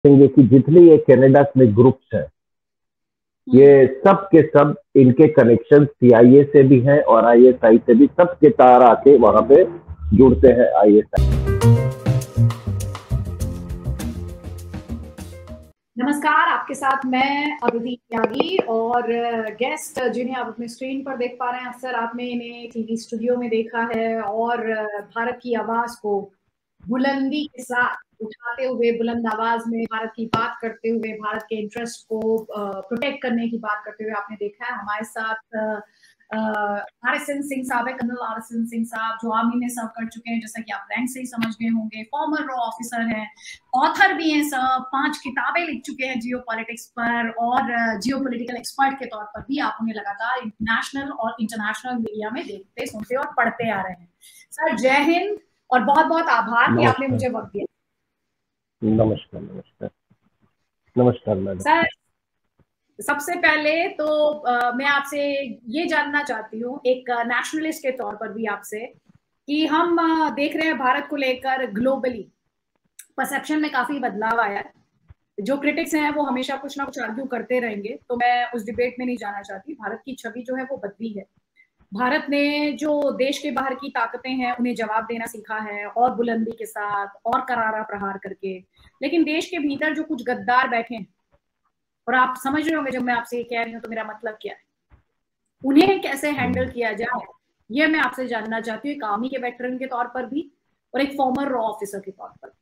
देखेंगे कि जितने ये कनाडा में ग्रुप्स हैं, ये सब के सब इनके कनेक्शन सीआईए से भी हैं और आईएसआई से भी, सबके तार आके वहां पे जुड़ते हैं आईएसआई। नमस्कार, आपके साथ मैं अदिति त्यागी और गेस्ट जिन्हें आप अपने स्क्रीन पर देख पा रहे हैं। अक्सर आपने इन्हें टीवी स्टूडियो में देखा है और भारत की आवाज को बुलंदी के साथ उठाते हुए, बुलंद आवाज में भारत की बात करते हुए, भारत के इंटरेस्ट को प्रोटेक्ट करने की बात करते हुए आपने देखा है। हमारे साथ आरएसएन सिंह साहब है, कर्नल आरएसएन सिंह साहब, जो आर्मी में सर्व कर चुके हैं, जैसा कि आप रैंक से ही समझ गए होंगे। फॉर्मर रॉ ऑफिसर हैं, ऑथर भी हैं सब, 5 किताबें लिख चुके हैं जियो पॉलिटिक्स पर और जियो पॉलिटिकल एक्सपर्ट के तौर पर भी आप उन्हें लगातार नेशनल और इंटरनेशनल मीडिया में देखते, सुनते और पढ़ते आ रहे हैं। सर, जय हिंद और बहुत बहुत आभार कि आपने मुझे वक्त दिया। नमस्कार। नमस्कार नमस्कार मैडम। सर, सबसे पहले तो मैं आपसे ये जानना चाहती हूँ, एक नेशनलिस्ट के तौर पर भी आपसे, कि हम देख रहे हैं भारत को लेकर ग्लोबली परसेप्शन में काफी बदलाव आया है। जो क्रिटिक्स हैं वो हमेशा कुछ ना कुछ आर्ग्यू करते रहेंगे, तो मैं उस डिबेट में नहीं जाना चाहती। भारत की छवि जो है वो बदली है। भारत ने जो देश के बाहर की ताकतें हैं उन्हें जवाब देना सीखा है, और बुलंदी के साथ और करारा प्रहार करके। लेकिन देश के भीतर जो कुछ गद्दार बैठे हैं, और आप समझ रहे होंगे जब मैं आपसे ये कह रही हूँ तो मेरा मतलब क्या है, उन्हें कैसे हैंडल किया जाए, ये मैं आपसे जानना चाहती हूँ, एक आर्मी के वेटरन के तौर पर भी और एक फॉर्मर रॉ ऑफिसर के तौर पर।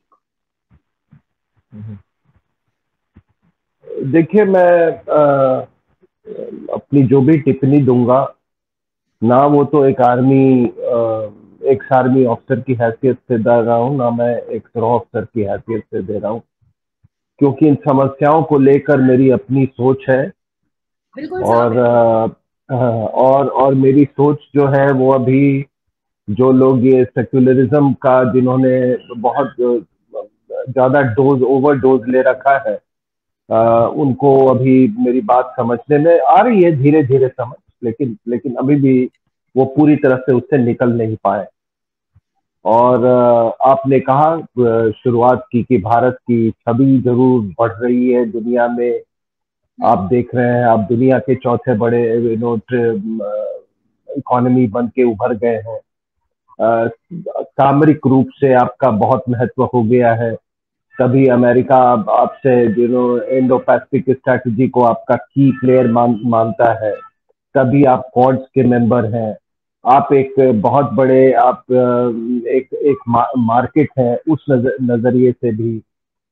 देखिए, मैं अपनी जो भी टिप्पणी दूंगा ना, वो तो एक एक्स आर्मी ऑफिसर की हैसियत से दे रहा हूँ, ना मैं एक रॉ ऑफिसर की हैसियत से दे रहा हूँ, क्योंकि इन समस्याओं को लेकर मेरी अपनी सोच है। और मेरी सोच जो है वो अभी जो लोग ये सेक्युलरिज्म का जिन्होंने बहुत ज्यादा ओवर डोज ले रखा है, उनको अभी मेरी बात समझने में आ रही है, धीरे धीरे समझ, लेकिन अभी भी वो पूरी तरह से उससे निकल नहीं पाए। और आपने कहा, शुरुआत की कि भारत की छवि जरूर बढ़ रही है दुनिया में। आप देख रहे हैं, आप दुनिया के चौथे बड़े इकोनॉमी बन के उभर गए हैं। सामरिक रूप से आपका बहुत महत्व हो गया है। तभी अमेरिका आपसे इंडो पैसिफिक स्ट्रैटेजी को आपका की प्लेयर मानता है। तभी आप क्वाड्स के मेंबर हैं। आप एक बहुत बड़े एक मार्केट है उस नजरिए से भी।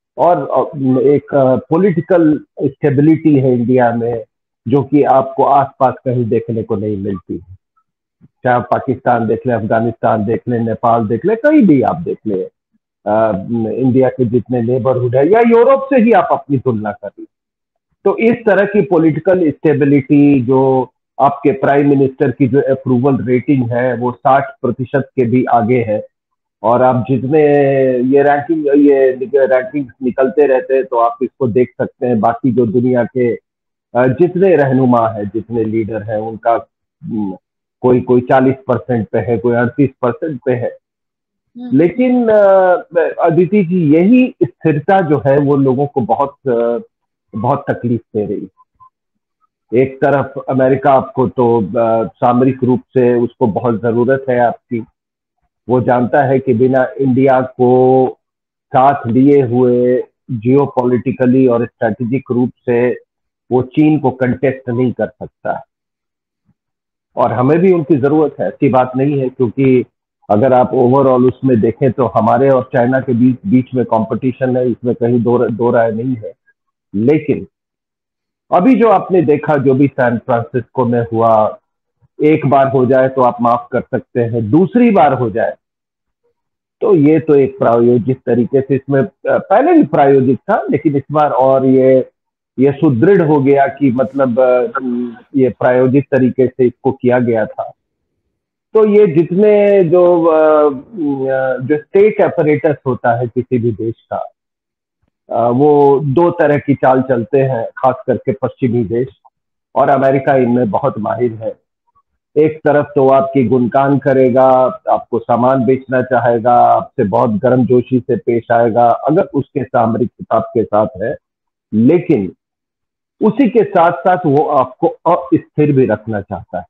और एक पॉलिटिकल स्टेबिलिटी है इंडिया में, जो कि आपको आसपास कहीं देखने को नहीं मिलती। चाहे पाकिस्तान देख ले, अफगानिस्तान देख ले, नेपाल देख ले, कहीं भी आप देख ले, इंडिया के जितने नेबरहुड है, या यूरोप से ही आप अपनी तुलना करिए, तो इस तरह की पॉलिटिकल स्टेबिलिटी, जो आपके प्राइम मिनिस्टर की जो अप्रूवल रेटिंग है वो 60% के भी आगे है। और आप जितने ये रैंकिंग निकलते रहते हैं, तो आप इसको देख सकते हैं। बाकी जो दुनिया के जितने रहनुमा है, जितने लीडर हैं, उनका कोई 40% पे है, कोई 38% पे है। लेकिन अदिति जी, यही स्थिरता जो है वो लोगों को बहुत तकलीफ दे रही है। एक तरफ अमेरिका आपको तो सामरिक रूप से उसको बहुत जरूरत है आपकी। वो जानता है कि बिना इंडिया को साथ लिए हुए जियोपॉलिटिकली और स्ट्रेटेजिक रूप से वो चीन को कंटेस्ट नहीं कर सकता। और हमें भी उनकी जरूरत है, ऐसी बात नहीं है, क्योंकि अगर आप ओवरऑल उसमें देखें तो हमारे और चाइना के बीच में कंपटीशन है, इसमें कहीं दो राय नहीं है। लेकिन अभी जो आपने देखा, जो भी सैन फ्रांसिस्को में हुआ, एक बार हो जाए तो आप माफ कर सकते हैं, दूसरी बार हो जाए तो ये तो एक प्रायोजित तरीके से, इसमें पहले भी प्रायोजित था, लेकिन इस बार और ये सुदृढ़ हो गया कि मतलब ये प्रायोजित तरीके से इसको किया गया था। तो ये जितने जो स्टेट अपरेटस होता है किसी भी देश का, वो दो तरह की चाल चलते हैं, खास करके पश्चिमी देश, और अमेरिका इनमें बहुत माहिर है। एक तरफ तो आपकी गुणगान करेगा, आपको सामान बेचना चाहेगा, आपसे बहुत गर्मजोशी से पेश आएगा अगर उसके सामरिक खिताब के साथ है, लेकिन उसी के साथ साथ वो आपको अस्थिर भी रखना चाहता है,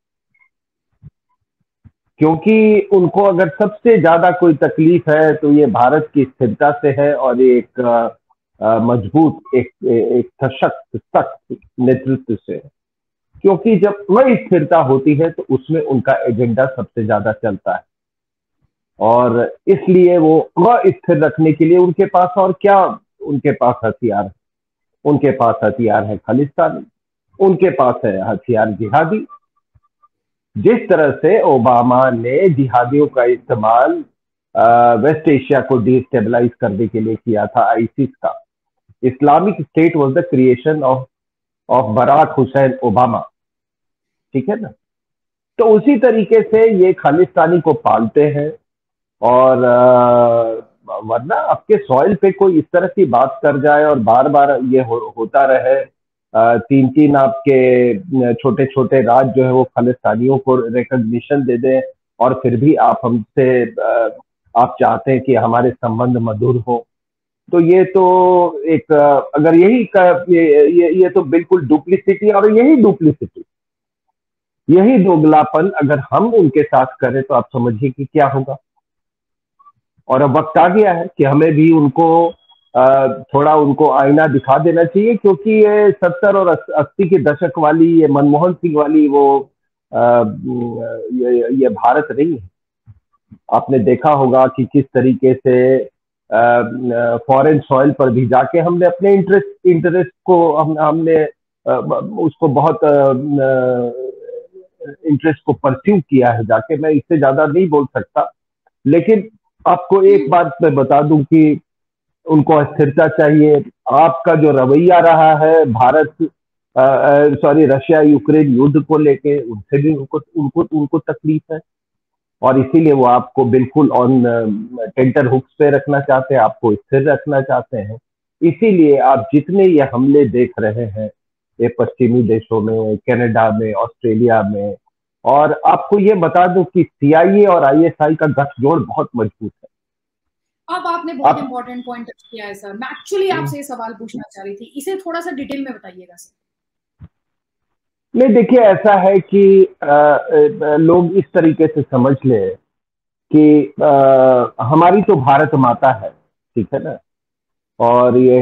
क्योंकि उनको अगर सबसे ज्यादा कोई तकलीफ है तो ये भारत की स्थिरता से है और एक मजबूत, एक सशक्त सख्त नेतृत्व से है। क्योंकि जब वह स्थिरता होती है तो उसमें उनका एजेंडा सबसे ज्यादा चलता है, और इसलिए वो अस्थिर रखने के लिए उनके पास और क्या, उनके पास हथियार है, उनके पास हथियार है खालिस्तानी, उनके पास है हथियार जिहादी। जिस तरह से ओबामा ने जिहादियों का इस्तेमाल वेस्ट एशिया को डिस्टेबलाइज करने के लिए किया था, आईसिस का, Islamic State was the creation of Barack Hussein Obama, ठीक है ना। तो उसी तरीके से ये खालिस्तानी को पालते हैं, और वरना आपके सॉइल पे कोई इस तरह की बात कर जाए और बार बार ये होता रहे, तीन तीन आपके छोटे छोटे राज्य जो है वो खालिस्तानियों को रिकॉग्निशन दे दें, और फिर भी आप हमसे आप चाहते हैं कि हमारे संबंध मधुर हो, तो ये तो एक अगर यही ये तो बिल्कुल डुप्लिसिटी, और यही दोगलापन अगर हम उनके साथ करें तो आप समझिए कि क्या होगा। और अब वक्त आ गया है कि हमें भी उनको थोड़ा उनको आईना दिखा देना चाहिए, क्योंकि ये 70 और 80 के दशक वाली, ये मनमोहन सिंह वाली वो ये भारत नहीं है। आपने देखा होगा कि किस तरीके से फॉरेन सॉइल पर भी जाके हमने अपने इंटरेस्ट को हमने उसको बहुत इंटरेस्ट को परस्यू किया है जाके। मैं इससे ज्यादा नहीं बोल सकता, लेकिन आपको एक बात मैं बता दूं कि उनको स्थिरता चाहिए। आपका जो रवैया रहा है भारत रशिया यूक्रेन युद्ध को लेके, उनसे भी उनको तकलीफ है, और इसीलिए वो आपको बिल्कुल ऑन टेंटर हुक्स पे रखना चाहते हैं, आपको स्थिर रखना चाहते हैं। इसीलिए आप जितने ये हमले देख रहे हैं ये पश्चिमी देशों में, कनाडा में, ऑस्ट्रेलिया में, और आपको ये बता दूं कि सीआईए और आईएसआई का गठजोड़ बहुत मजबूत है। अब आपने बहुत इंपॉर्टेंट पॉइंट किया है सर। मैं एक्चुअली आपसे ये सवाल पूछना चाह रही थी, इसे थोड़ा सा डिटेल में बताइएगा सर। नहीं, देखिए ऐसा है कि लोग इस तरीके से समझ ले कि हमारी तो भारत माता है, ठीक है ना, और ये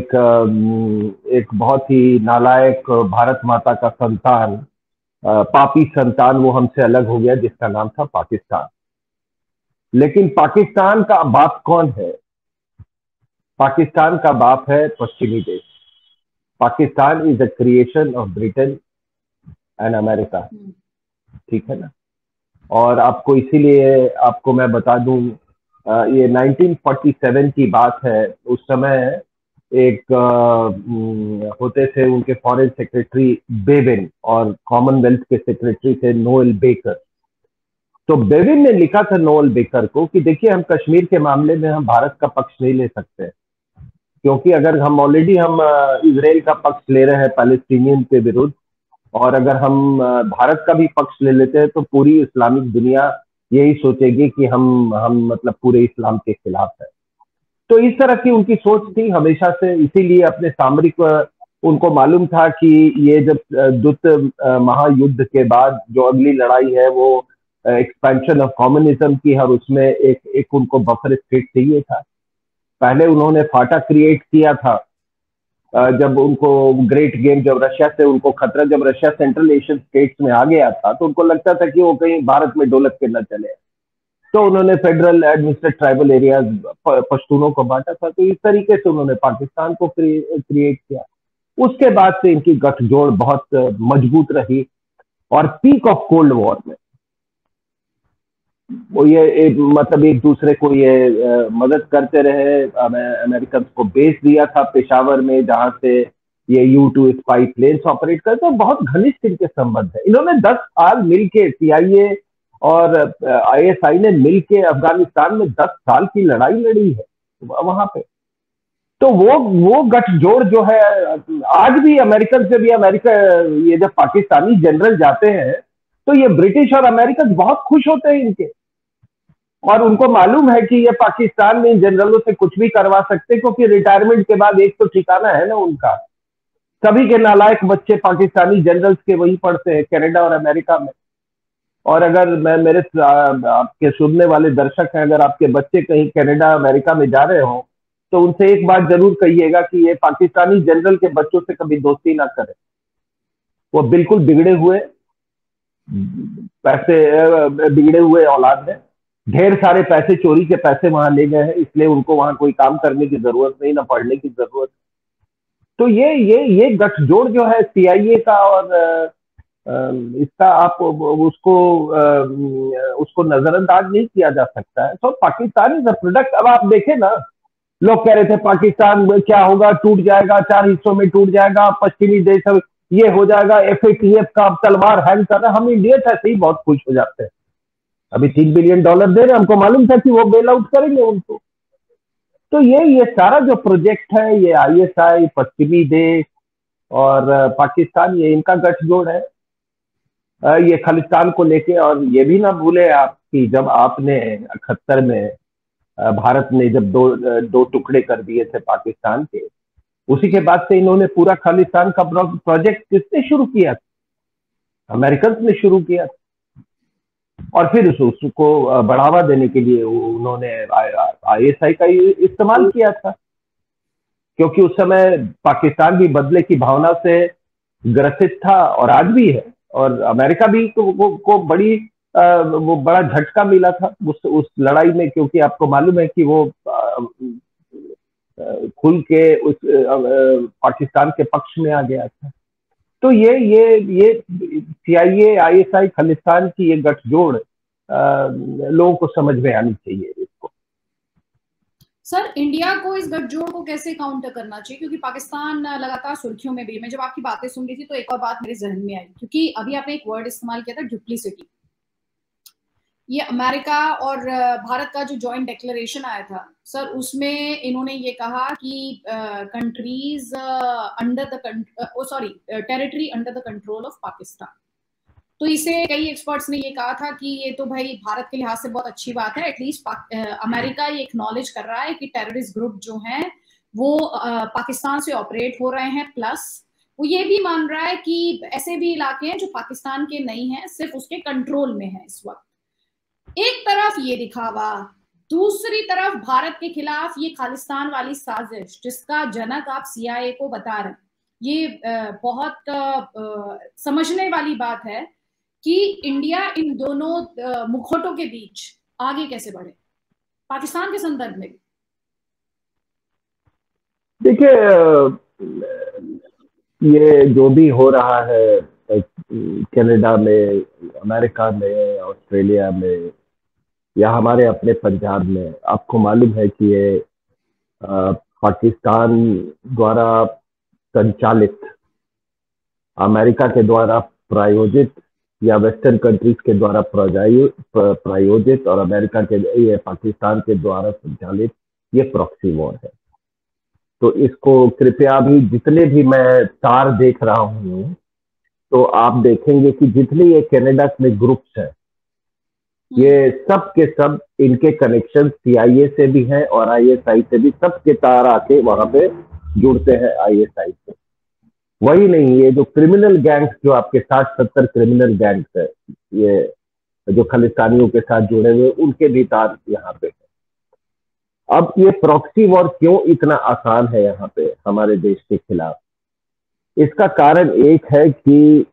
एक बहुत ही नालायक भारत माता का संतान, पापी संतान वो हमसे अलग हो गया, जिसका नाम था पाकिस्तान। लेकिन पाकिस्तान का बाप कौन है? पाकिस्तान का बाप है पश्चिमी देश। Pakistan is a creation of Britain and America, ठीक है ना। और आपको इसीलिए आपको मैं बता दूं, ये 1947 की बात है। उस समय एक होते थे उनके फॉरेन सेक्रेटरी बेविन, और कॉमनवेल्थ के सेक्रेटरी थे नोएल बेकर। तो बेविन ने लिखा था नोएल बेकर को कि देखिए, हम कश्मीर के मामले में हम भारत का पक्ष नहीं ले सकते, क्योंकि अगर हम ऑलरेडी हम इजराइल का पक्ष ले रहे हैं पैलेस्टीनियन के विरुद्ध, और अगर हम भारत का भी पक्ष ले लेते हैं तो पूरी इस्लामिक दुनिया यही सोचेगी कि हम मतलब पूरे इस्लाम के खिलाफ है। तो इस तरह की उनकी सोच थी हमेशा से। इसीलिए अपने सामरिक उनको मालूम था कि ये जब द्वितीय महायुद्ध के बाद जो अगली लड़ाई है वो एक्सपेंशन ऑफ कम्युनिज्म की, और उसमें एक उनको बफर स्टेट चाहिए था। पहले उन्होंने फाटा क्रिएट किया था जब उनको ग्रेट गेम, जब रशिया से उनको खतरा, जब रशिया सेंट्रल एशियन स्टेट्स में आ गया था तो उनको लगता था कि वो कहीं भारत में ढोलक के न चले, तो उन्होंने फेडरल एडमिनिस्ट्रेट ट्राइबल एरियाज पश्तूनों को बांटा था। तो इस तरीके से उन्होंने पाकिस्तान को क्रिएट किया। उसके बाद से इनकी गठजोड़ बहुत मजबूत रही, और पीक ऑफ कोल्ड वॉर में वो ये मतलब एक दूसरे को ये मदद करते रहे। अमेरिकन को बेस दिया था पेशावर में, जहां से ये U-2 स्पाई प्लेन्स ऑपरेट करते, तो बहुत घनिष्ठ इनके संबंध है। इन्होंने 10 साल मिलके, CIA और ISI ने मिलके अफगानिस्तान में 10 साल की लड़ाई लड़ी है वहां पे। तो वो गठजोड़ जो है आज भी अमेरिकन से भी, अमेरिका ये जब पाकिस्तानी जनरल जाते हैं तो ये ब्रिटिश और अमेरिकन बहुत खुश होते हैं इनके, और उनको मालूम है कि ये पाकिस्तान में जनरलों से कुछ भी करवा सकते हैं, क्योंकि रिटायरमेंट के बाद एक तो ठिकाना है ना उनका। सभी के नालायक बच्चे पाकिस्तानी जनरल्स के वही पढ़ते हैं, कनाडा और अमेरिका में। और अगर मैं मेरे आपके सुनने वाले दर्शक हैं, अगर आपके बच्चे कहीं कनाडा अमेरिका में जा रहे हो, तो उनसे एक बात जरूर कहिएगा कि ये पाकिस्तानी जनरल के बच्चों से कभी दोस्ती ना करें। वो बिल्कुल बिगड़े हुए औलाद है। ढेर सारे पैसे, चोरी के पैसे वहां ले गए हैं, इसलिए उनको वहां कोई काम करने की जरूरत नहीं, ना पढ़ने की जरूरत। तो ये गठजोड़ जो है CIA का और इसका, आप उसको नजरअंदाज नहीं किया जा सकता है। तो पाकिस्तान इज अ प्रोडक्ट। अब आप देखें ना, लोग कह रहे थे पाकिस्तान में क्या होगा, टूट जाएगा, 4 हिस्सों में टूट जाएगा, पश्चिमी देश ये हो जाएगा, FATF का तलवार हैंग कर रहा है। हम इंडियंस ऐसे ही बहुत खुश हो जाते हैं। अभी $3 बिलियन दे रहे, हमको मालूम था कि वो बेल आउट करेंगे उनको। तो ये सारा जो प्रोजेक्ट है, ये ISI, पश्चिमी देश और पाकिस्तान, ये इनका गठजोड़ है ये खालिस्तान को लेके। और ये भी ना भूले आप कि जब आपने 71 में भारत ने जब दो टुकड़े कर दिए थे पाकिस्तान के, उसी के बाद से इन्होंने पूरा खालिस्तान का प्रोजेक्ट किसने शुरू किया था? अमेरिकन ने शुरू किया था। और फिर उसको बढ़ावा देने के लिए उन्होंने ISI का इस्तेमाल किया था, क्योंकि उस समय पाकिस्तान भी बदले की भावना से ग्रसित था, और आज भी है। और अमेरिका भी को बड़ा झटका मिला था उस लड़ाई में, क्योंकि आपको मालूम है कि वो खुल के उस पाकिस्तान के पक्ष में आ गया था। तो ये CIA, ISI, खालिस्तान की ये गठजोड़ लोगों को समझ में आनी चाहिए इसको। सर, इंडिया को इस गठजोड़ को कैसे काउंटर करना चाहिए, क्योंकि पाकिस्तान लगातार सुर्खियों में भी। मैं जब आपकी बातें सुन रही थी तो एक और बात मेरे जहन में आई, क्योंकि अभी आपने एक वर्ड इस्तेमाल किया था, डुप्लीसिटी। ये अमेरिका और भारत का जो जॉइंट डिक्लेरेशन आया था सर, उसमें इन्होंने ये कहा कि countries under the territory under the control of Pakistan. तो इसे कई एक्सपर्ट्स ने ये कहा था कि ये तो भाई भारत के लिहाज से बहुत अच्छी बात है। एटलीस्ट अमेरिका ये एक्नॉलेज कर रहा है कि टेररिस्ट ग्रुप जो हैं वो पाकिस्तान से ऑपरेट हो रहे हैं, प्लस वो ये भी मान रहा है कि ऐसे भी इलाके हैं जो पाकिस्तान के नहीं हैं, सिर्फ उसके कंट्रोल में है इस वक्त। एक तरफ ये दिखावा, दूसरी तरफ भारत के खिलाफ ये खालिस्तान वाली साजिश जिसका जनक आप CIA को बता रहे हैं। ये बहुत समझने वाली बात है कि इंडिया इन दोनों मुखौटों के बीच आगे कैसे बढ़े, पाकिस्तान के संदर्भ में। देखिए, ये जो भी हो रहा है कनाडा में, अमेरिका में, ऑस्ट्रेलिया में, या हमारे अपने पंजाब में, आपको मालूम है कि ये पाकिस्तान द्वारा संचालित, अमेरिका के द्वारा प्रायोजित या वेस्टर्न कंट्रीज के द्वारा प्रायोजित और अमेरिका के ये पाकिस्तान के द्वारा संचालित ये प्रॉक्सी वॉर है। तो इसको कृपया भी, जितने भी मैं तार देख रहा हूँ, तो आप देखेंगे कि जितने ये कनाडा में ग्रुप्स हैं, ये सब के सब इनके कनेक्शन CIA से भी हैं और ISI से भी। सबके तार आके वहां पे जुड़ते हैं ISI से। वही नहीं, ये जो क्रिमिनल गैंग्स, जो आपके 60-70 क्रिमिनल गैंग्स है, ये जो खालिस्तानियों के साथ जुड़े हुए, उनके भी तार यहाँ पे है। अब ये प्रॉक्सी वॉर क्यों इतना आसान है यहाँ पे हमारे देश के खिलाफ? इसका कारण एक है कि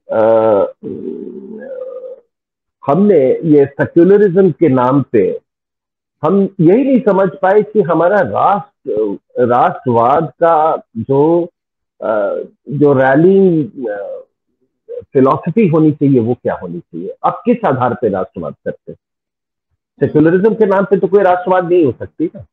हमने ये सेक्युलरिज्म के नाम पे हम यही नहीं समझ पाए कि हमारा राष्ट्रवाद का जो रैलिंग फिलॉसफी होनी चाहिए वो क्या होनी चाहिए। आप किस आधार पे राष्ट्रवाद करते हैं? सेक्युलरिज्म के नाम पे तो कोई राष्ट्रवाद नहीं हो सकती ना।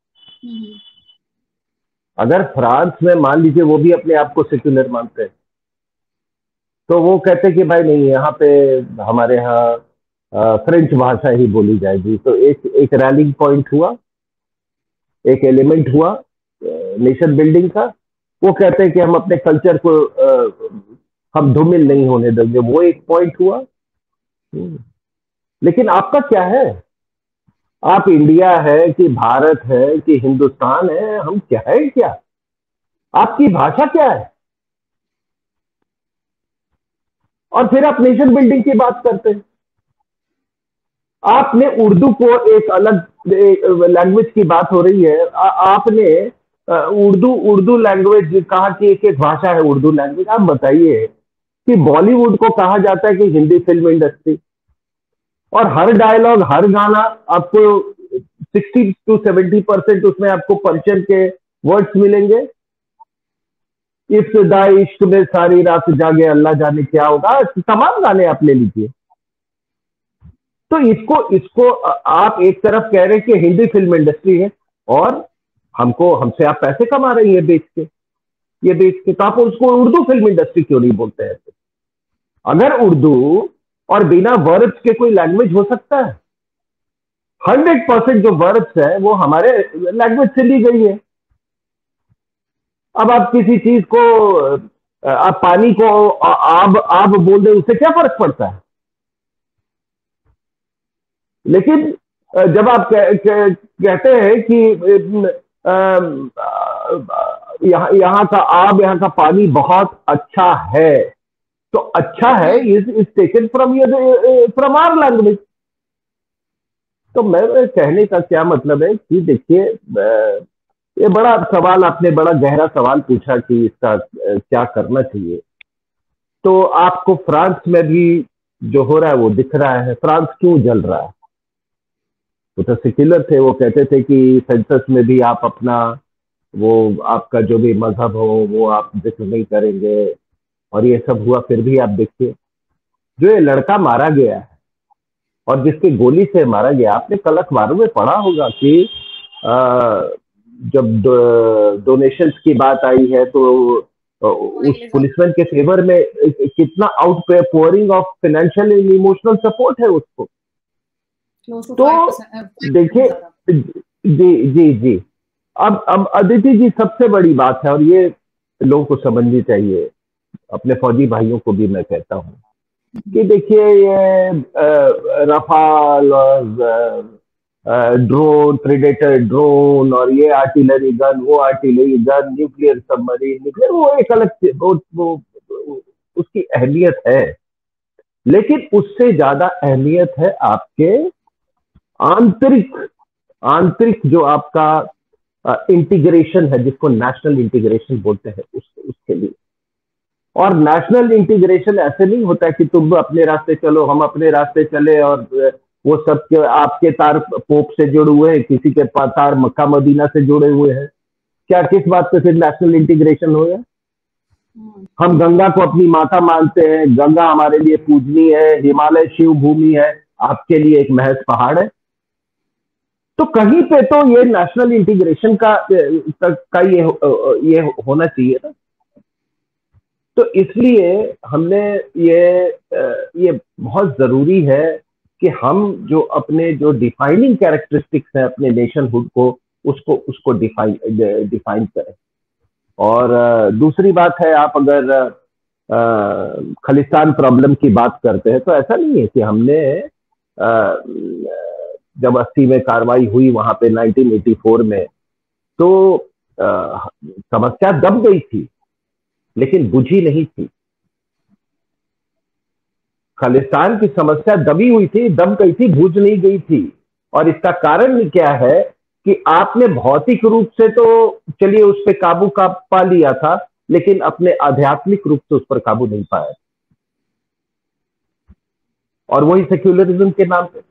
अगर फ्रांस में मान लीजिए वो भी अपने आप को सेक्युलर मानते हैं, तो वो कहते हैं कि भाई नहीं, यहाँ पे हमारे यहाँ फ्रेंच भाषा ही बोली जाएगी। तो एक रैलिंग पॉइंट हुआ, एक एलिमेंट हुआ नेशन बिल्डिंग का। वो कहते हैं कि हम अपने कल्चर को हम धूमिल नहीं होने देंगे, वो एक पॉइंट हुआ। लेकिन आपका क्या है? आप इंडिया है कि भारत है कि हिंदुस्तान है, हम क्या है क्या? आपकी भाषा क्या है? और फिर आप नेशन बिल्डिंग की बात करते हैं। आपने उर्दू को एक अलग लैंग्वेज की बात हो रही है, आपने उर्दू उर्दू लैंग्वेज कहा कि एक एक भाषा है उर्दू लैंग्वेज। आप बताइए कि बॉलीवुड को कहा जाता है कि हिंदी फिल्म इंडस्ट्री, और हर डायलॉग हर गाना आपको 60 to 70% उसमें आपको पर्शियन के वर्ड्स मिलेंगे। इब्तिदा इश्क में सारी रात जागे अल्लाह जाने क्या होगा, तमाम गाने आप ले लीजिए। तो इसको इसको आप एक तरफ कह रहे हैं कि हिंदी फिल्म इंडस्ट्री है, और हमसे आप पैसे कमा रही है बेच के, ये बेच के, तो आप उसको उर्दू फिल्म इंडस्ट्री क्यों नहीं बोलते हैं? अगर उर्दू और बिना वर्ब्स के कोई लैंग्वेज हो सकता है? 100% जो वर्ब्स है वो हमारे लैंग्वेज से ली गई है। अब आप किसी चीज को, आप पानी को आब बोल दे, उससे क्या फर्क पड़ता है? लेकिन जब आप कहते हैं कि यहाँ का आब, यहाँ का पानी बहुत अच्छा है, तो अच्छा है is taken from our language. तो मैं कहने का क्या मतलब है कि देखिए, ये बड़ा सवाल आपने, बड़ा गहरा सवाल पूछा कि इसका क्या करना चाहिए। तो आपको फ्रांस में भी जो हो रहा है वो दिख रहा है। फ्रांस क्यों जल रहा है? वो तो सेक्युलर थे, वो कहते थे कि सेंसस में भी आप अपना, वो आपका जो भी मजहब हो वो आप जिक्र नहीं करेंगे, और ये सब हुआ। फिर भी आप देखिए, जो ये लड़का मारा गया है और जिसके गोली से मारा गया, आपने कल अखबारों में पढ़ा होगा कि जब डोनेशंस की बात आई है तो उस पुलिसमैन के फेवर में कितना outpouring of financial and emotional support है उसको। तो देखिए, जी जी जी, अब अदिति जी, सबसे बड़ी बात है, और ये लोगों को समझनी चाहिए, अपने फौजी भाइयों को भी मैं कहता हूँ कि देखिए, ये रफाल और ड्रोन, प्रेडेटर ड्रोन, और ये आर्टिलरी गन, वो artillery gun, nuclear submarine, nuclear, वो एक अलग, वो उसकी अहमियत है। लेकिन उससे ज्यादा अहमियत है आपके आंतरिक जो आपका इंटीग्रेशन है, जिसको नेशनल इंटीग्रेशन बोलते हैं, उसके लिए। और नेशनल इंटीग्रेशन ऐसे नहीं होता है कि तुम अपने रास्ते चलो, हम अपने रास्ते चले, और वो सब के आपके तार पोप से जुड़े हुए हैं, किसी के तार मक्का मदीना से जुड़े हुए हैं। क्या, किस बात पे फिर नेशनल इंटीग्रेशन हो गया? हम गंगा को अपनी माता मानते हैं, गंगा हमारे लिए पूजनीय है, हिमालय शिव भूमि है, आपके लिए एक महज पहाड़ है। तो कहीं पे तो ये नेशनल इंटीग्रेशन का ये होना चाहिए ना। तो इसलिए हमने ये बहुत जरूरी है कि हम जो अपने जो डिफाइनिंग कैरेक्टरिस्टिक्स हैं अपने नेशनहुड को, उसको डिफाइन करें। और दूसरी बात है, आप अगर खालिस्तान प्रॉब्लम की बात करते हैं, तो ऐसा नहीं है कि हमने जब 80 में कार्रवाई हुई वहां पे 1984 में, तो समस्या दब गई थी लेकिन बुझी नहीं थी। खालिस्तान की समस्या दबी हुई थी, दब गई थी, बुझ नहीं गई थी। और इसका कारण क्या है कि आपने भौतिक रूप से तो चलिए उस पर काबू पा लिया था, लेकिन अपने आध्यात्मिक रूप से उस पर काबू नहीं पाया, और वही सेक्युलरिज्म के नाम पे।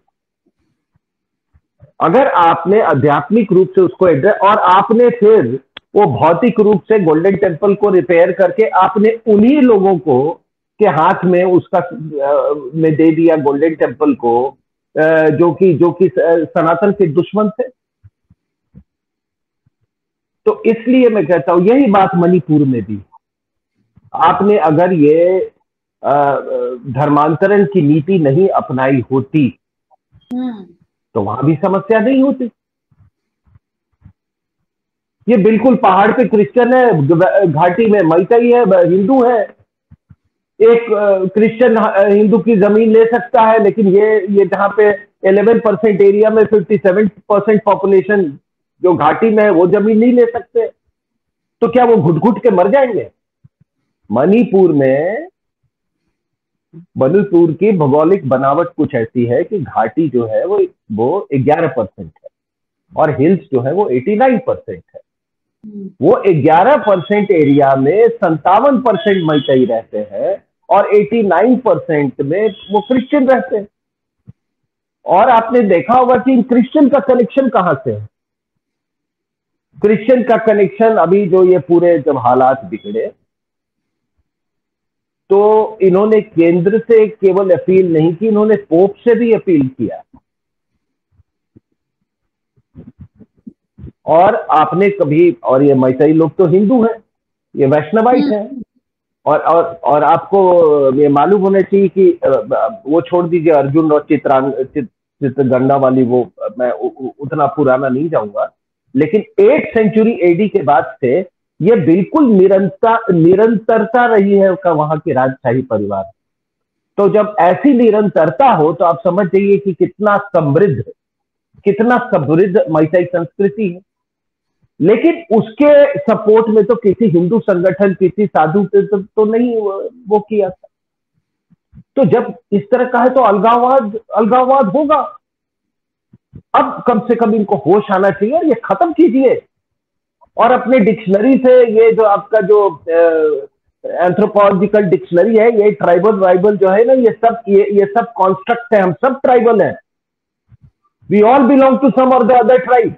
अगर आपने आध्यात्मिक रूप से उसको एड्रेस, और आपने फिर वो भौतिक रूप से गोल्डन टेम्पल को रिपेयर करके आपने उन्हीं लोगों को के हाथ में उसका में दे दिया गोल्डन टेम्पल को, जो कि सनातन के दुश्मन थे। तो इसलिए मैं कहता हूं, यही बात मणिपुर में भी, आपने अगर ये धर्मांतरण की नीति नहीं अपनाई होती तो वहां भी समस्या नहीं होती। ये बिल्कुल पहाड़ पे क्रिश्चियन है, घाटी में मैतई है, हिंदू है, एक क्रिश्चियन हिंदू की जमीन ले सकता है, लेकिन ये जहां पे 11% एरिया में 57% पॉपुलेशन जो घाटी में है वो जमीन नहीं ले सकते, तो क्या वो घुट घुट के मर जाएंगे? मणिपुर की भौगोलिक बनावट कुछ ऐसी है कि घाटी जो है वो 11% है और हिल्स जो है वो 89% है। वो 11% एरिया में 57% मैतई रहते हैं और 89% में वो क्रिश्चियन रहते हैं। और आपने देखा होगा कि क्रिश्चियन का कनेक्शन कहां से है? क्रिश्चियन का कनेक्शन अभी जो ये पूरे जब हालात बिगड़े तो इन्होंने केंद्र से केवल अपील नहीं की, इन्होंने पोप से भी अपील किया। और आपने कभी, और ये मैतई लोग तो हिंदू हैं, ये वैष्णवाइट हैं, और आपको ये मालूम होना चाहिए कि वो छोड़ दीजिए अर्जुन और चित्रगंगा वाली, वो मैं उतना पुराना नहीं जाऊंगा, लेकिन 8th सेंचुरी एडी के बाद से ये बिल्कुल निरंतरता रही है का वहां के राजशाही परिवार। तो जब ऐसी निरंतरता हो तो आप समझ जाइए कि कितना समृद्ध मैतई संस्कृति है। लेकिन उसके सपोर्ट में तो किसी हिंदू संगठन, किसी साधु तो नहीं वो किया था। तो जब इस तरह का है तो अलगाववाद होगा। अब कम से कम इनको होश आना चाहिए और ये खत्म कीजिए। और अपने डिक्शनरी से, ये जो आपका जो एंथ्रोपोलॉजिकल डिक्शनरी है, ये ट्राइबल जो है ना, ये सब कॉन्स्ट्रक्ट है। हम सब ट्राइबल हैं, we all belong to some or the other tribe.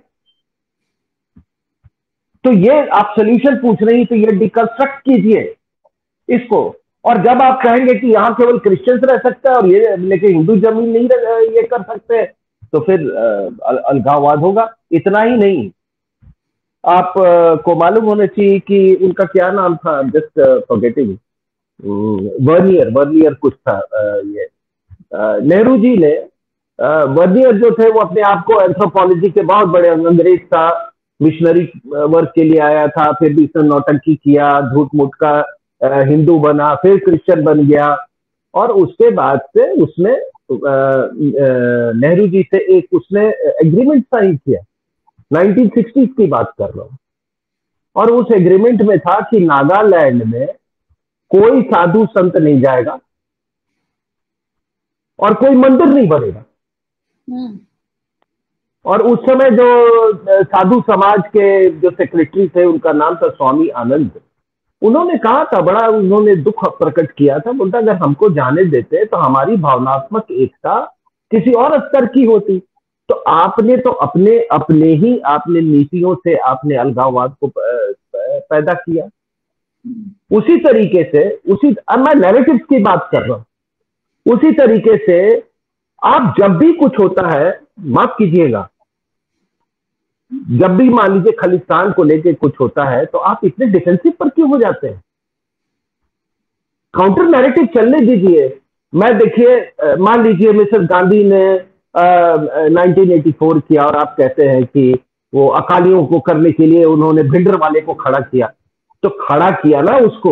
तो ये आप सोल्यूशन पूछ रही, तो ये डिकंस्ट्रक्ट कीजिए इसको। और जब आप कहेंगे कि यहां केवल क्रिश्चियंस रह सकता है और ये लेकिन हिंदू जमीन नहीं ये कर सकते, तो फिर अलगाववाद होगा। इतना ही नहीं, आप को मालूम होना चाहिए कि उनका क्या नाम था, जस्ट फॉरगेटिंग, वर्नियर कुछ था। ये नेहरू जी ने, वर्नियर जो थे वो अपने आप को एंथ्रोपोलॉजी के बहुत बड़े अंग्रेज था, मिशनरी वर्क के लिए आया था, फिर भी इसने नौटंकी किया, झूठ मूठ का हिंदू बना, फिर क्रिश्चियन बन गया। और उसके बाद से उसने नेहरू जी से उसने एग्रीमेंट साइन किया, 1960s की बात कर रहा हूं। और उस एग्रीमेंट में था कि नागालैंड में कोई साधु संत नहीं जाएगा और कोई मंदिर नहीं बनेगा। और उस समय जो साधु समाज के जो सेक्रेटरी थे, उनका नाम था स्वामी आनंद, उन्होंने कहा था, बड़ा उन्होंने दुख प्रकट किया था, बोलता अगर हमको जाने देते तो हमारी भावनात्मक एकता किसी और स्तर की होती। तो आपने तो अपने नीतियों से आपने अलगाववाद को पैदा किया। उसी तरीके से, मैं नैरेटिव्स की बात कर रहा हूं, उसी तरीके से आप जब भी कुछ होता है, माफ कीजिएगा, जब भी मान लीजिए खालिस्तान को लेके कुछ होता है तो आप इतने डिफेंसिव पर क्यों हो जाते हैं? काउंटर नैरेटिव चलने दीजिए। मैं देखिए, मान लीजिए मिसेस गांधी ने 1984 किया और आप कहते हैं कि वो अकालियों को करने के लिए उन्होंने भिंडर वाले को खड़ा किया, तो खड़ा किया ना उसको।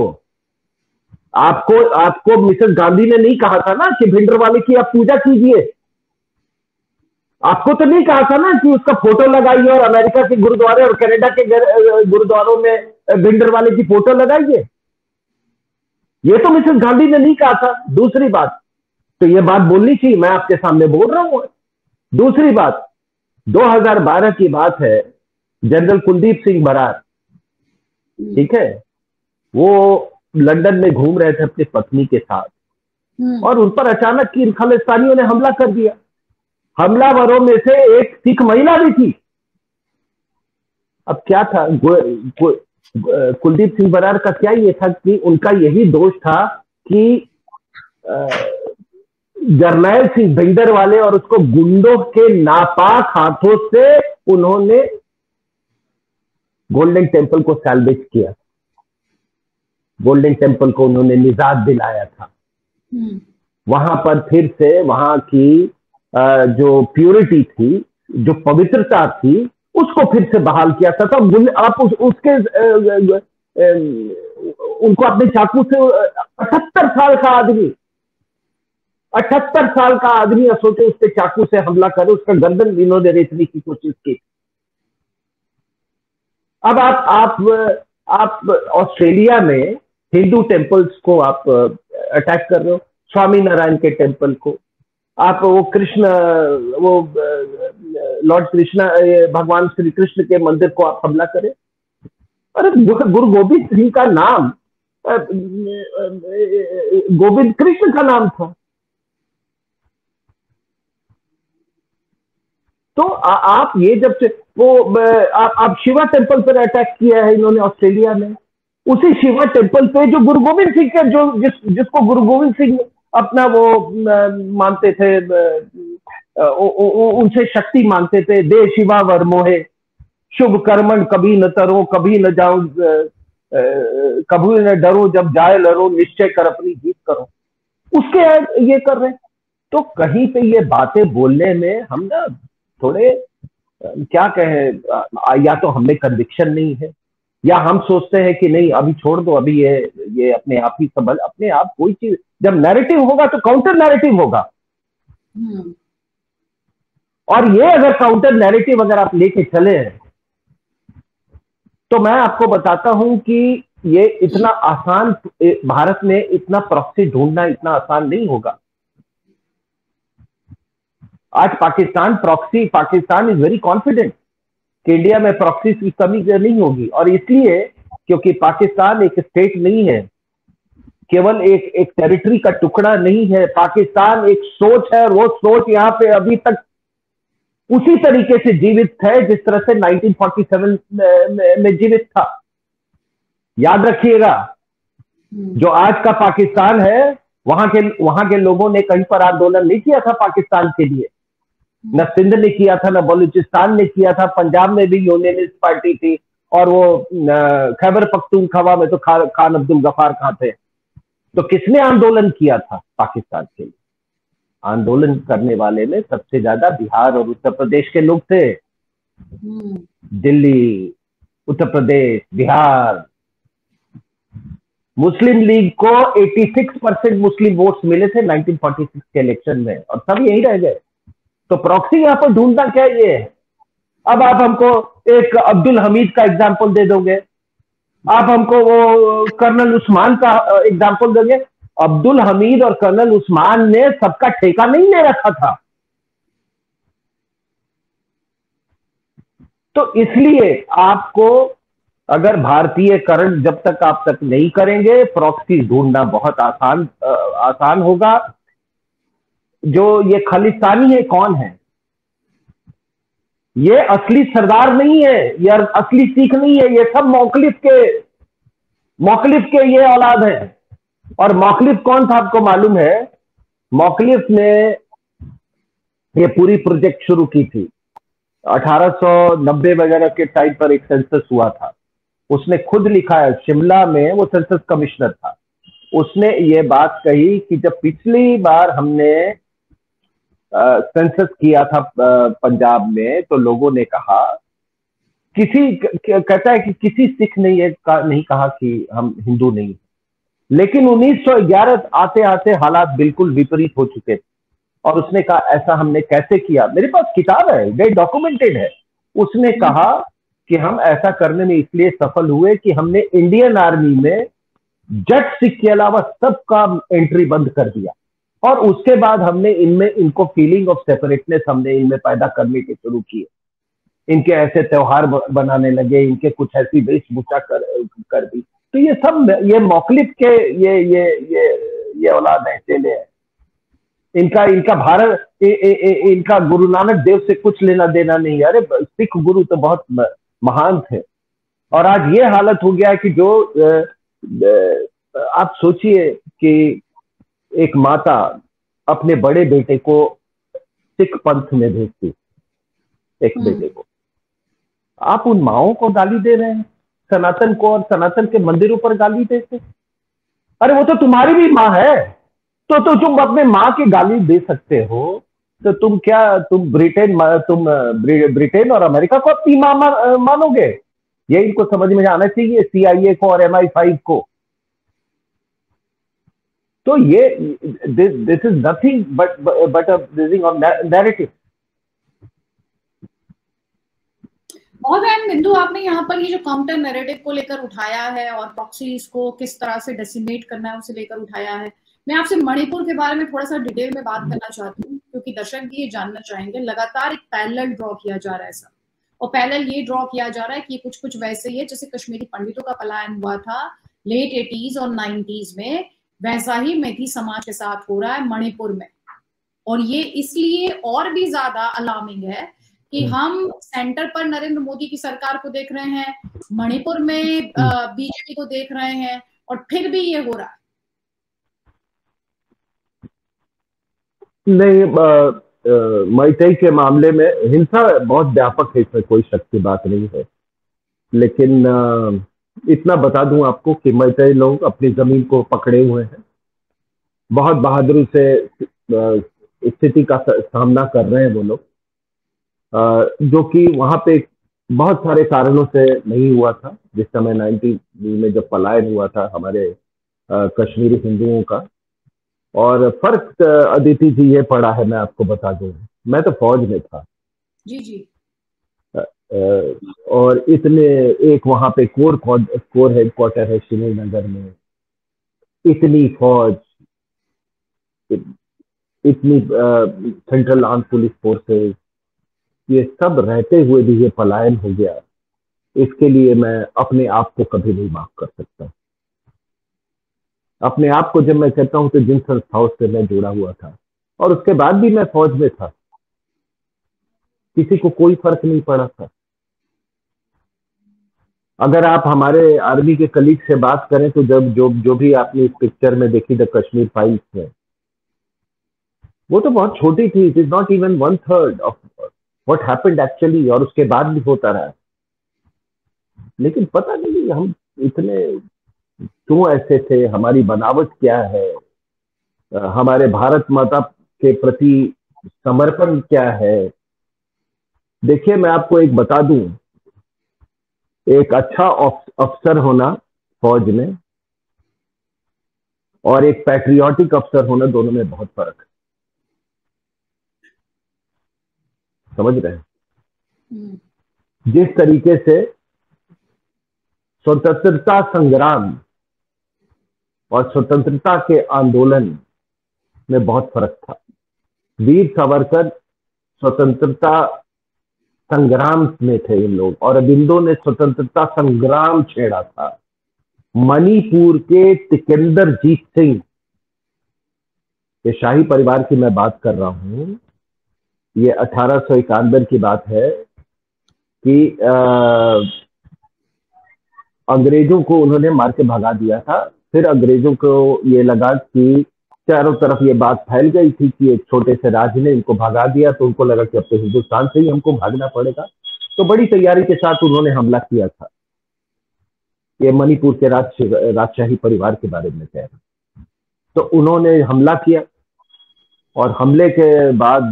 आपको मिसेस गांधी ने नहीं कहा था ना कि भिंडर वाले की आप पूजा कीजिए। आपको तो नहीं कहा था ना कि उसका फोटो लगाइए और अमेरिका के गुरुद्वारे और कनाडा के गुरुद्वारों में भिंडर वाले की फोटो लगाइए। ये तो मिसेस गांधी ने नहीं कहा था। दूसरी बात, तो ये बात बोलनी चाहिए, मैं आपके सामने बोल रहा हूं। दूसरी बात, 2012 की बात है, जनरल कुलदीप सिंह बरार, ठीक है, वो लंदन में घूम रहे थे अपनी पत्नी के साथ और उन पर अचानक की खालिस्तानियों ने हमला कर दिया। हमलावरों में से एक सिख महिला भी थी। अब क्या था, कुलदीप सिंह बरार का क्या ये था कि उनका यही दोष था कि जरनैल सिंह भिंडर वाले और उसको गुंडों के नापाक हाथों से उन्होंने गोल्डन टेम्पल को सैल्वेज किया, गोल्डन टेम्पल को उन्होंने निजात दिलाया था। वहां पर फिर से वहां की जो प्योरिटी थी, जो पवित्रता थी, उसको फिर से बहाल किया था। तो आप उसके उनको अपने चाकू से 78 साल का आदमी, 78 साल का आदमी, सोचे उस पे चाकू से हमला करे, उसका गर्दन इन्होंने रेतने की कोशिश की। अब आप ऑस्ट्रेलिया में हिंदू टेम्पल्स को आप अटैक कर रहे हो, स्वामी नारायण के टेम्पल को, आप वो कृष्ण, वो लॉर्ड कृष्णा, भगवान श्री कृष्ण के मंदिर को आप हमला करें। अरे गुरु गोविंद सिंह का नाम गोविंद कृष्ण का नाम था। तो आप ये जब से वो आप शिवा टेम्पल पर अटैक किया है इन्होंने ऑस्ट्रेलिया में, उसी शिवा टेम्पल पे जो गुरु गोविंद सिंह के जिसको गुरु गोविंद सिंह अपना वो मानते थे, उनसे शक्ति मानते थे, दे शिवा वर मोहे, शुभ कर्मन कभी न तरो, कभी न जाओ, कभी न डरो, जब जाए लड़ो, निश्चय कर अपनी जीत करो, उसके ये कर रहे। तो कहीं पे ये बातें बोलने में हम ना थोड़े क्या कहें, या तो हमें कन्विक्शन नहीं है, या हम सोचते हैं कि नहीं अभी छोड़ दो, अभी ये अपने आप ही संभल, अपने आप कोई चीज, जब नैरेटिव होगा तो काउंटर नैरेटिव होगा। और ये अगर काउंटर नैरेटिव अगर आप लेके चले हैं, तो मैं आपको बताता हूं कि ये इतना आसान, भारत में इतना प्रॉक्सी ढूंढना इतना आसान नहीं होगा। आज पाकिस्तान इज वेरी कॉन्फिडेंट कि इंडिया में प्रॉक्सी की कमी नहीं होगी, और इसलिए क्योंकि पाकिस्तान एक स्टेट नहीं है, केवल एक टेरिटरी का टुकड़ा नहीं है, पाकिस्तान एक सोच है, और वो सोच यहाँ पे अभी तक उसी तरीके से जीवित है जिस तरह से 1947 में जीवित था। याद रखिएगा, जो आज का पाकिस्तान है, वहां के लोगों ने कहीं पर आंदोलन नहीं किया था पाकिस्तान के लिए, न सिंध ने किया था, न बलूचिस्तान ने किया था, पंजाब में भी यूनियनिस्ट पार्टी थी, और वो खैबर पख्तूनख्वा में तो खान अब्दुल गफार खान थे। तो किसने आंदोलन किया था पाकिस्तान के लिए? आंदोलन करने वाले में सबसे ज्यादा बिहार और उत्तर प्रदेश के लोग थे। दिल्ली, उत्तर प्रदेश, बिहार। मुस्लिम लीग को 86% मुस्लिम वोट्स मिले थे 1946 के इलेक्शन में, और सब यही रह गए। तो प्रॉक्सी यहां पर ढूंढना क्या ये है? अब आप हमको एक अब्दुल हमीद का एग्जाम्पल दे दोगे, आप हमको वो कर्नल उस्मान का एग्जाम्पल दोगे। अब्दुल हमीद और कर्नल उस्मान ने सबका ठेका नहीं ले रखा था। तो इसलिए आपको अगर भारतीयकरण जब तक आप तक नहीं करेंगे, प्रॉक्सी ढूंढना बहुत आसान होगा। जो ये खालिस्तानी है कौन है? ये असली सरदार नहीं है, ये असली सिख नहीं है, ये सब मौकलिफ के ये औलाद है। और मौकलिफ कौन था आपको मालूम है? मौकलिफ ने ये पूरी प्रोजेक्ट शुरू की थी 1890 वगैरह के टाइम पर। एक सेंसस हुआ था, उसने खुद लिखा है, शिमला में वो सेंसस कमिश्नर था। उसने ये बात कही कि जब पिछली बार हमने सेंसस किया था पंजाब में, तो लोगों ने कहा, कहता है कि किसी सिख ने ये नहीं कहा कि हम हिंदू नहीं, लेकिन 1911 आते आते हालात बिल्कुल विपरीत हो चुके थे। और उसने कहा ऐसा हमने कैसे किया? मेरे पास किताब है, वे डॉक्यूमेंटेड है। उसने कहा कि हम ऐसा करने में इसलिए सफल हुए कि हमने इंडियन आर्मी में जट सिख के अलावा सबका एंट्री बंद कर दिया, और उसके बाद हमने इनको फीलिंग ऑफ सेपरेटनेस हमने इनमें पैदा करने के शुरू किए। इनके ऐसे त्योहार बनाने लगे, इनके कुछ ऐसी वेशभूषा कर दी। तो ये सब ये मौकलिफ के ये औलाद है, चेले हैं। इनका भारत इनका गुरु नानक देव से कुछ लेना देना नहीं है। अरे सिख गुरु तो बहुत महान थे, और आज ये हालत हो गया है कि जो आप सोचिए कि एक माता अपने बड़े बेटे को सिख पंथ में भेजती, एक बेटे को, आप उन माओं को गाली दे रहे हैं, सनातन को, और सनातन के मंदिरों पर गाली देते। अरे वो तो तुम्हारी भी माँ है, तो तुम अपने माँ की गाली दे सकते हो, तो तुम ब्रिटेन और अमेरिका को अपनी माँ मानोगे? ये इनको समझ में आना चाहिए, CIA को और MI5 को। तो ये this is nothing but a raising of narrative. महोदय बिंदु, आपने यहाँ पर ये जो काउंटर नैरेटिव को लेकर उठाया है और प्रॉक्सीज को किस तरह से डेसिमेट करना है उसे लेकर उठाया है, मैं आपसे मणिपुर के बारे में थोड़ा सा डिटेल में बात करना चाहती हूँ, क्योंकि दर्शक भी ये जानना चाहेंगे। लगातार एक पैरेलल ड्रॉ किया जा रहा है सर, और पैरेलल ये ड्रॉ किया जा रहा है कि कुछ कुछ वैसे ही है जैसे कश्मीरी पंडितों का पलायन हुआ था लेट 80s और 90s में, वैसा ही मेथी समाज के साथ हो रहा है मणिपुर में। और ये इसलिए और भी ज्यादा अलार्मिंग है कि हम सेंटर पर नरेंद्र मोदी की सरकार को देख रहे हैं, मणिपुर में बीजेपी को देख रहे हैं, और फिर भी ये हो रहा है। नहीं, मैतेई के मामले में हिंसा बहुत व्यापक है, इसमें कोई शक की बात नहीं है, लेकिन इतना बता दूं आपको कि मैतेई लोग अपनी जमीन को पकड़े हुए हैं, बहुत बहादुरी से स्थिति का सामना कर रहे हैं वो लोग, जो कि वहां पे बहुत सारे कारणों से नहीं हुआ था। जिस समय 90 में जब पलायन हुआ था हमारे कश्मीरी हिंदुओं का, और फर्क अदिति जी ये पड़ा है, मैं आपको बता दूं, मैं तो फौज में था जी जी, और इतने एक वहां पे कोर हेडक्वार्टर है श्रीनगर में, इतनी फौज, इतनी सेंट्रल आर्म पुलिस फोर्सेस, ये सब रहते हुए भी ये पलायन हो गया। इसके लिए मैं अपने आप को कभी नहीं माफ कर सकता। अपने आप को जब मैं कहता हूं तो जिन संस्थाओं से मैं जुड़ा हुआ था, और उसके बाद भी मैं फौज में था, किसी को कोई फर्क नहीं पड़ा था। अगर आप हमारे आर्मी के कलीग से बात करें तो जो भी आपने इस पिक्चर में देखी द कश्मीर फाइल्स में, वो तो बहुत छोटी थी। It is not even 1/3 of what happened actually, और उसके बाद भी होता रहा। लेकिन पता नहीं हम इतने क्यों ऐसे थे, हमारी बनावट क्या है, हमारे भारत माता के प्रति समर्पण क्या है। देखिए, मैं आपको एक बता दूं, एक अच्छा अफसर होना फौज में और एक पैट्रियोटिक अफसर होना, दोनों में बहुत फर्क है। समझ रहे हैं? जिस तरीके से स्वतंत्रता संग्राम और स्वतंत्रता के आंदोलन में बहुत फर्क था। वीर सावरकर स्वतंत्रता संग्राम में थे इन लोग, और अरबिंदो ने स्वतंत्रता संग्राम छेड़ा था। मणिपुर के टिकेंद्र जीत सिंह, ये शाही परिवार की मैं बात कर रहा हूं, ये 1891 की बात है कि अंग्रेजों को उन्होंने मार के भगा दिया था। फिर अंग्रेजों को ये लगा कि चारों तरफ ये बात फैल गई थी कि एक छोटे से राज्य ने इनको भगा दिया, तो उनको लगा कि अब तो हिंदुस्तान से ही हमको भागना पड़ेगा। तो बड़ी तैयारी के साथ उन्होंने हमला किया था। ये मणिपुर के राजशाही परिवार के बारे में कह रहे हैं। तो उन्होंने हमला किया, और हमले के बाद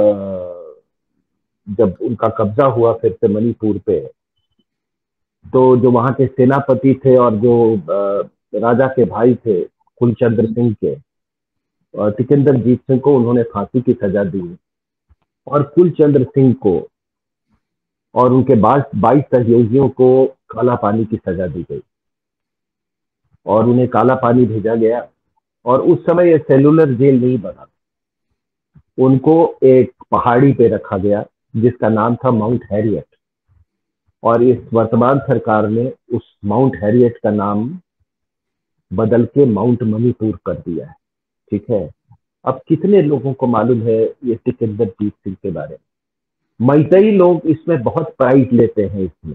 जब उनका कब्जा हुआ फिर से मणिपुर पे, तो जो वहां के सेनापति थे और जो राजा के भाई थे कुलचंद्र सिंह के, टिकेंद्र जीत सिंह को उन्होंने फांसी की सजा दी, और कुलचंद्र सिंह को और उनके 22 सहयोगियों को काला पानी की सजा दी गई, और उन्हें काला पानी भेजा गया। और उस समय यह सेलुलर जेल नहीं बना, उनको एक पहाड़ी पे रखा गया जिसका नाम था माउंट हैरियट, और इस वर्तमान सरकार ने उस माउंट हैरियट का नाम बदल के माउंट मणिपुर कर दिया है। ठीक है, अब कितने लोगों को मालूम है ये टिकेंद्र जीत सिंह के बारे में? मैतेई लोग इसमें बहुत प्राइड लेते हैं, इसमें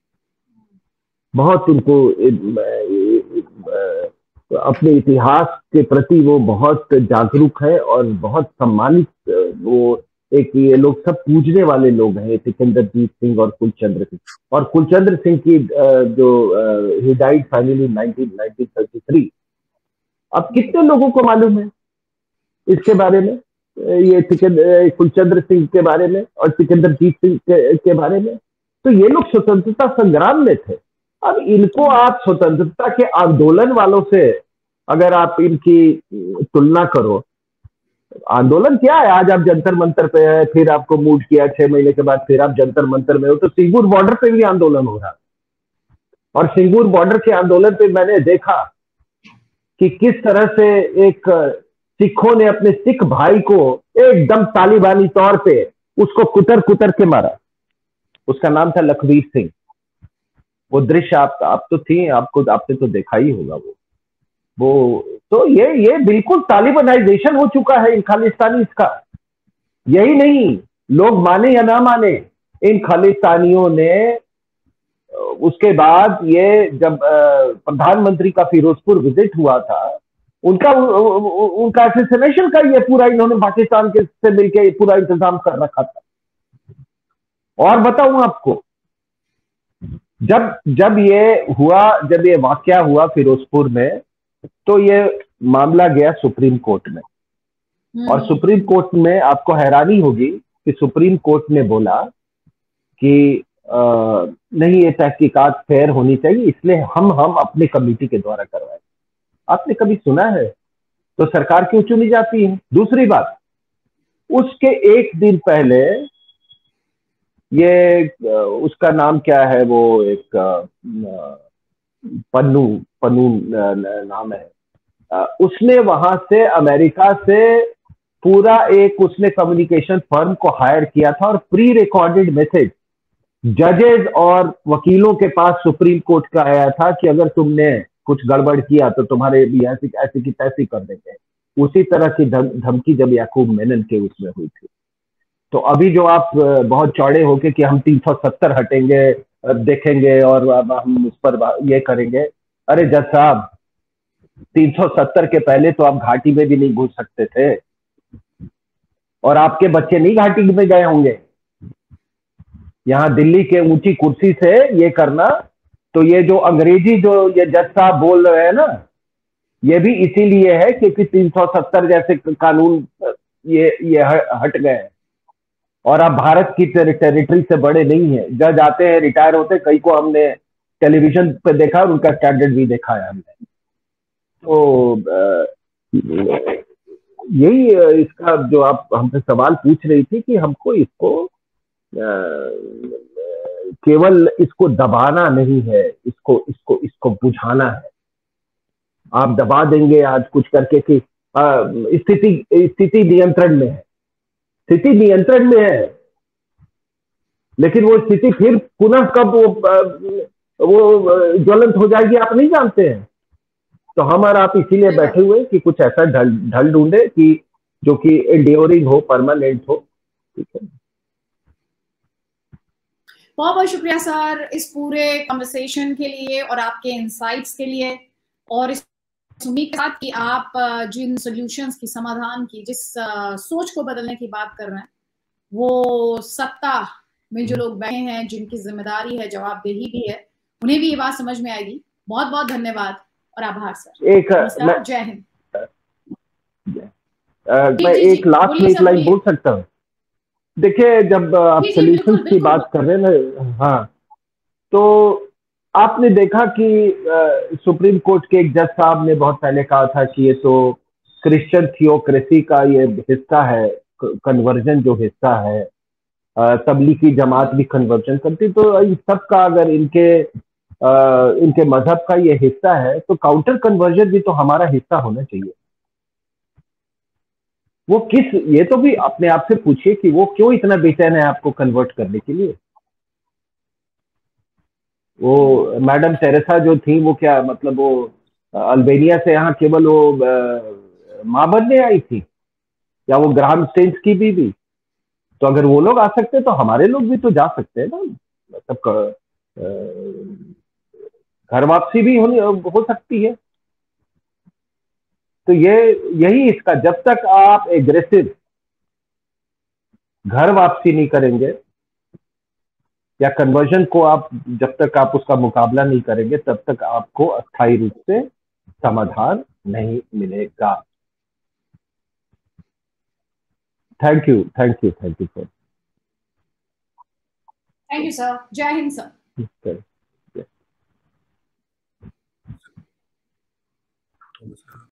बहुत उनको अपने इतिहास के प्रति वो बहुत जागरूक है और बहुत सम्मानित, वो एक ये लोग सब पूजने वाले लोग हैं, टिकेंद्र जीत सिंह और कुलचंद्र सिंह। और कुलचंद्र सिंह की जो ही डाइड फाइनली 1933। अब कितने लोगों को मालूम है इसके बारे में, ये कुलचंद्र सिंह के बारे में और टिकेंद्र जीत सिंह के बारे में? तो ये लोग स्वतंत्रता संग्राम में थे। अब इनको आप स्वतंत्रता के आंदोलन वालों से अगर आप इनकी तुलना करो, आंदोलन क्या है, आज आप जंतर मंतर पे है, फिर आपको मूव किया 6 महीने के बाद, फिर आप जंतर मंतर में हो, तो सिंगूर बॉर्डर पे भी आंदोलन हो रहा। और सिंगूर बॉर्डर के आंदोलन पे मैंने देखा कि किस तरह से एक सिखों ने अपने सिख भाई को एकदम तालिबानी तौर पे उसको कुतर कुतर के मारा। उसका नाम था लखवीर सिंह। वो दृश्य आप तो थी, आपने तो देखा ही होगा वो तो ये बिल्कुल तालिबानाइजेशन हो चुका है इन खालिस्तानी का। यही नहीं, लोग माने या ना माने, इन खालिस्तानियों ने उसके बाद ये जब प्रधानमंत्री का फिरोजपुर विजिट हुआ था, उनका उनका असेसिनेशन का ये पूरा इन्होंने पाकिस्तान के से मिलकर पूरा इंतजाम कर रखा था। और बताऊं आपको, जब जब ये हुआ, जब ये वाकया हुआ फिरोजपुर में, तो ये मामला गया सुप्रीम कोर्ट में। और सुप्रीम कोर्ट में आपको हैरानी होगी कि सुप्रीम कोर्ट ने बोला कि नहीं, ये तहकीकात फेयर होनी चाहिए, इसलिए हम अपने कमेटी के द्वारा करवाए। आपने कभी सुना है? तो सरकार क्यों चुनी जाती है? दूसरी बात, उसके एक दिन पहले ये उसका नाम क्या है, वो एक पन्नू पन्नू नाम है, उसने वहां से अमेरिका से पूरा एक उसने कम्युनिकेशन फर्म को हायर किया था और प्री रिकॉर्डेड मैसेज जजेस और वकीलों के पास सुप्रीम कोर्ट का आया था कि अगर तुमने कुछ गड़बड़ किया तो तुम्हारे भी ऐसी की तैसी कर देंगे। उसी तरह की धमकी जब याकूब मेनन के उसमें हुई थी। तो अभी जो आप बहुत चौड़े होके कि हम 370 हटेंगे, देखेंगे और अब हम उस पर ये करेंगे, अरे जज साहब, 370 के पहले तो आप घाटी में भी नहीं घुस सकते थे, और आपके बच्चे नहीं घाटी में गए होंगे। यहां दिल्ली के ऊंची कुर्सी से ये करना, तो ये जो अंग्रेजी जो ये जज साहब बोल रहे हैं ना, ये भी इसीलिए है क्योंकि 370 जैसे कानून ये हट गए हैं। और आप भारत की टेरिटरी से बड़े नहीं है। जज आते हैं, रिटायर होते, कई को हमने टेलीविजन पे देखा और उनका स्टैंडर्ड भी देखा है हमने। तो यही इसका जो आप हमसे सवाल पूछ रही थी कि हमको इसको केवल इसको दबाना नहीं है, इसको इसको इसको बुझाना है। आप दबा देंगे आज कुछ करके कि स्थिति नियंत्रण में है, स्थिति नियंत्रण में है, लेकिन वो स्थिति फिर पुनः कब वो ज्वलंत हो जाएगी आप नहीं जानते हैं। तो हम और आप इसीलिए बैठे हुए कि कुछ ऐसा ढल ढूंढे कि जो कि एंड्योरिंग हो, परमानेंट हो। ठीक है, बहुत बहुत शुक्रिया सर इस पूरे कन्वर्सेशन के लिए और आपके इनसाइट्स के लिए, और इस उम्मीद के साथ कि आप जिन सॉल्यूशंस की, समाधान की, जिस सोच को बदलने की बात कर रहे हैं, वो सत्ता में जो लोग बैठे हैं, जिनकी जिम्मेदारी है, जवाबदेही भी है, उन्हें भी ये बात समझ में आएगी। बहुत बहुत धन्यवाद और आभार सर। जय हिंद। मैं एक लास्ट में एक लाइन बोल सकता हूँ? देखिए, जब आप सॉल्यूशंस की बात कर रहे हैं ना, हाँ, तो आपने देखा कि सुप्रीम कोर्ट के एक जज साहब ने बहुत पहले कहा था कि ये तो क्रिश्चियन थियोक्रेसी का ये हिस्सा है, कन्वर्जन जो हिस्सा है, तबलीगी जमात भी कन्वर्जन करती, तो इन सब का अगर इनके मजहब का ये हिस्सा है, तो काउंटर कन्वर्जन भी तो हमारा हिस्सा होना चाहिए। वो किस, ये तो भी अपने आप से पूछिए कि वो क्यों इतना बेचैन है आपको कन्वर्ट करने के लिए। वो मैडम टेरेसा जो थी, वो क्या मतलब वो अल्बेनिया से यहाँ केवल वो मां बनने आई थी, या वो ग्राहम स्टेन्स की बीवी? तो अगर वो लोग आ सकते तो हमारे लोग भी तो जा सकते हैं ना, मतलब घर वापसी भी हो सकती है। तो यही इसका, जब तक आप एग्रेसिव घर वापसी नहीं करेंगे या कन्वर्जन को आप, जब तक आप उसका मुकाबला नहीं करेंगे, तब तक आपको अस्थायी रूप से समाधान नहीं मिलेगा। Thank you sir. Thank you sir. जय हिंद सर। बहुत सारा